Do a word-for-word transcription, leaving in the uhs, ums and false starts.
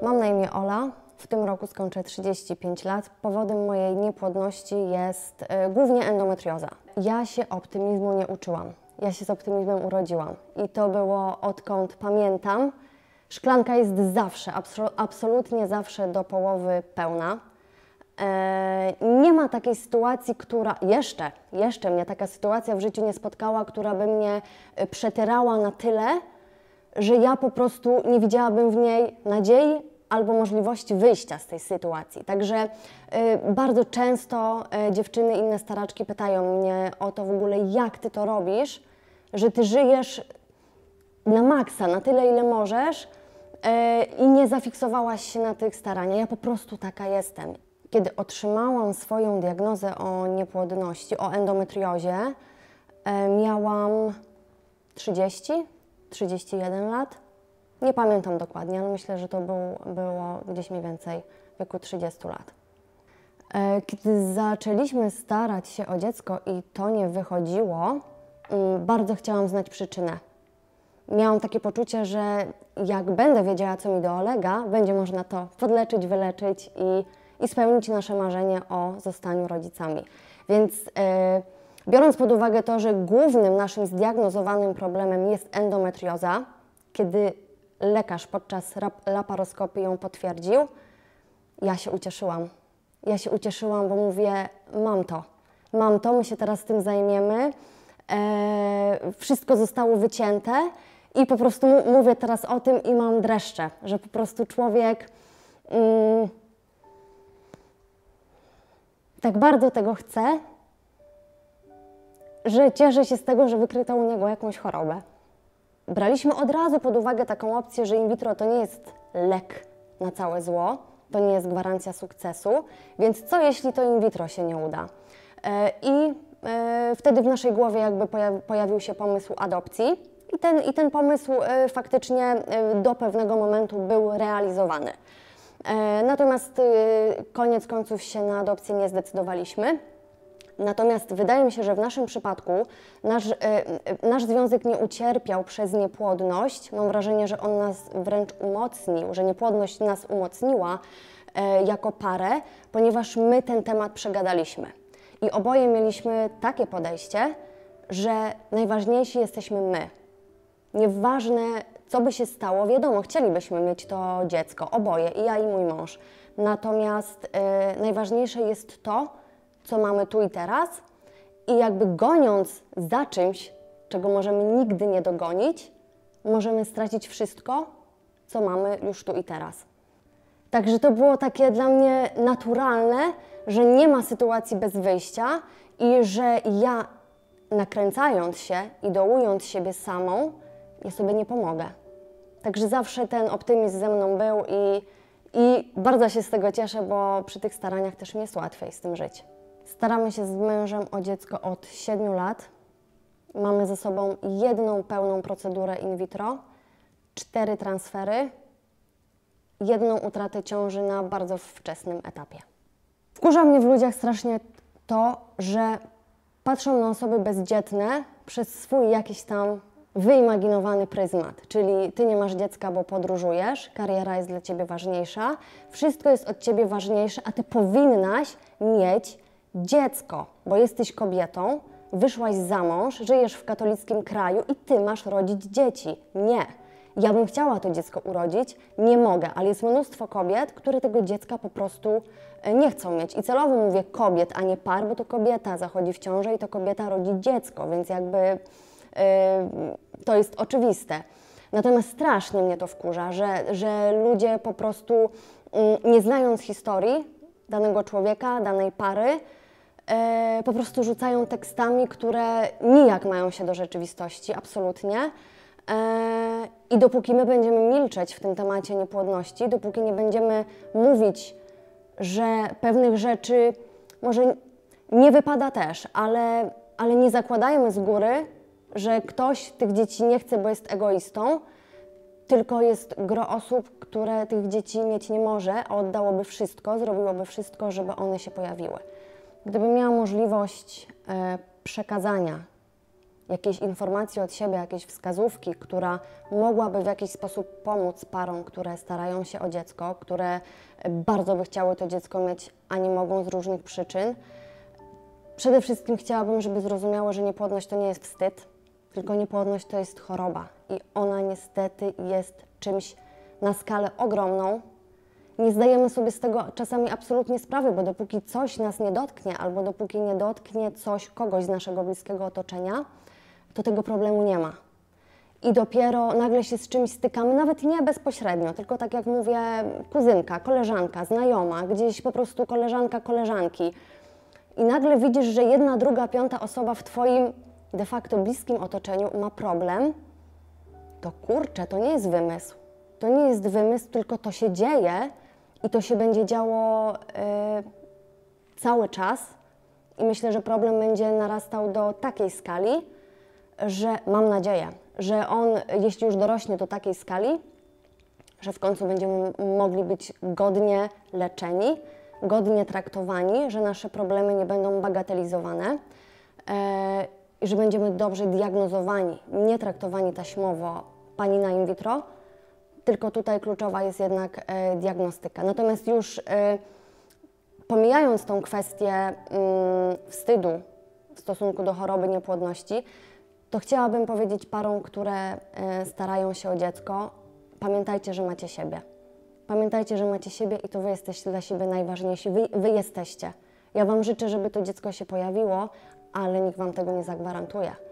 Mam na imię Ola, w tym roku skończę trzydzieści pięć lat. Powodem mojej niepłodności jest y, głównie endometrioza. Ja się optymizmu nie uczyłam, ja się z optymizmem urodziłam i to było odkąd pamiętam. Szklanka jest zawsze, absolutnie zawsze do połowy pełna. E, nie ma takiej sytuacji, która jeszcze, jeszcze mnie taka sytuacja w życiu nie spotkała, która by mnie przetyrała na tyle, że ja po prostu nie widziałabym w niej nadziei albo możliwości wyjścia z tej sytuacji. Także y, bardzo często y, dziewczyny, inne staraczki pytają mnie o to w ogóle, jak ty to robisz, że ty żyjesz na maksa, na tyle, ile możesz y, i nie zafiksowałaś się na tych staraniach. Ja po prostu taka jestem. Kiedy otrzymałam swoją diagnozę o niepłodności, o endometriozie, y, miałam trzydzieści, trzydzieści jeden lat. Nie pamiętam dokładnie, ale myślę, że to był, było gdzieś mniej więcej w wieku trzydziestu lat. Kiedy zaczęliśmy starać się o dziecko i to nie wychodziło, bardzo chciałam znać przyczynę. Miałam takie poczucie, że jak będę wiedziała, co mi dolega, będzie można to podleczyć, wyleczyć i, i spełnić nasze marzenie o zostaniu rodzicami. Więc yy, biorąc pod uwagę to, że głównym naszym zdiagnozowanym problemem jest endometrioza, kiedy lekarz podczas laparoskopii ją potwierdził, ja się ucieszyłam. Ja się ucieszyłam, bo mówię, mam to, mam to, my się teraz tym zajmiemy. E, wszystko zostało wycięte i po prostu mówię teraz o tym i mam dreszcze, że po prostu człowiek mm, tak bardzo tego chce, że cieszę się z tego, że wykryto u niego jakąś chorobę. Braliśmy od razu pod uwagę taką opcję, że in vitro to nie jest lek na całe zło, to nie jest gwarancja sukcesu, więc co jeśli to in vitro się nie uda? I wtedy w naszej głowie jakby pojawił się pomysł adopcji i ten, i ten pomysł faktycznie do pewnego momentu był realizowany. Natomiast koniec końców się na adopcję nie zdecydowaliśmy. Natomiast wydaje mi się, że w naszym przypadku nasz, y, nasz związek nie ucierpiał przez niepłodność. Mam wrażenie, że on nas wręcz umocnił, że niepłodność nas umocniła y, jako parę, ponieważ my ten temat przegadaliśmy. I oboje mieliśmy takie podejście, że najważniejsi jesteśmy my. Nieważne, co by się stało, wiadomo, chcielibyśmy mieć to dziecko, oboje, i ja, i mój mąż. Natomiast y, najważniejsze jest to, co mamy tu i teraz i jakby goniąc za czymś, czego możemy nigdy nie dogonić, możemy stracić wszystko, co mamy już tu i teraz. Także to było takie dla mnie naturalne, że nie ma sytuacji bez wyjścia i że ja nakręcając się i dołując siebie samą, ja sobie nie pomogę. Także zawsze ten optymizm ze mną był i, i bardzo się z tego cieszę, bo przy tych staraniach też mi jest łatwiej z tym żyć. Staramy się z mężem o dziecko od siedmiu lat. Mamy ze sobą jedną pełną procedurę in vitro, cztery transfery, jedną utratę ciąży na bardzo wczesnym etapie. Wkurza mnie w ludziach strasznie to, że patrzą na osoby bezdzietne przez swój jakiś tam wyimaginowany pryzmat, czyli ty nie masz dziecka, bo podróżujesz, kariera jest dla ciebie ważniejsza, wszystko jest od ciebie ważniejsze, a ty powinnaś mieć dziecko, bo jesteś kobietą, wyszłaś za mąż, żyjesz w katolickim kraju i ty masz rodzić dzieci. Nie. Ja bym chciała to dziecko urodzić, nie mogę, ale jest mnóstwo kobiet, które tego dziecka po prostu nie chcą mieć. I celowo mówię kobiet, a nie par, bo to kobieta zachodzi w ciążę i to kobieta rodzi dziecko, więc jakby yy, to jest oczywiste. Natomiast strasznie mnie to wkurza, że, że ludzie po prostu yy, nie znając historii danego człowieka, danej pary, e, po prostu rzucają tekstami, które nijak mają się do rzeczywistości, absolutnie. E, I dopóki my będziemy milczeć w tym temacie niepłodności, dopóki nie będziemy mówić, że pewnych rzeczy może nie wypada też, ale, ale nie zakładajmy z góry, że ktoś tych dzieci nie chce, bo jest egoistą, tylko jest gro osób, które tych dzieci mieć nie może, a oddałoby wszystko, zrobiłoby wszystko, żeby one się pojawiły. Gdybym miała możliwość e, przekazania jakiejś informacji od siebie, jakiejś wskazówki, która mogłaby w jakiś sposób pomóc parom, które starają się o dziecko, które bardzo by chciały to dziecko mieć, a nie mogą z różnych przyczyn. Przede wszystkim chciałabym, żeby zrozumiało, że niepłodność to nie jest wstyd, tylko niepłodność to jest choroba i ona niestety jest czymś na skalę ogromną. Nie zdajemy sobie z tego czasami absolutnie sprawy, bo dopóki coś nas nie dotknie albo dopóki nie dotknie coś kogoś z naszego bliskiego otoczenia, to tego problemu nie ma. I dopiero nagle się z czymś stykamy, nawet nie bezpośrednio, tylko tak jak mówię, kuzynka, koleżanka, znajoma, gdzieś po prostu koleżanka, koleżanki. I nagle widzisz, że jedna, druga, piąta osoba w Twoim de facto bliskim otoczeniu ma problem, to kurczę, to nie jest wymysł. To nie jest wymysł, tylko to się dzieje i to się będzie działo yy, cały czas. I myślę, że problem będzie narastał do takiej skali, że mam nadzieję, że on, jeśli już dorośnie do takiej skali, że w końcu będziemy mogli być godnie leczeni, godnie traktowani, że nasze problemy nie będą bagatelizowane e, i że będziemy dobrze diagnozowani, nie traktowani taśmowo pani na in vitro, tylko tutaj kluczowa jest jednak e, diagnostyka. Natomiast już e, pomijając tą kwestię mm, wstydu w stosunku do choroby niepłodności, to chciałabym powiedzieć parom, które e, starają się o dziecko, pamiętajcie, że macie siebie. Pamiętajcie, że macie siebie i to Wy jesteście dla siebie najważniejsi. Wy, wy jesteście. Ja Wam życzę, żeby to dziecko się pojawiło, ale nikt Wam tego nie zagwarantuje.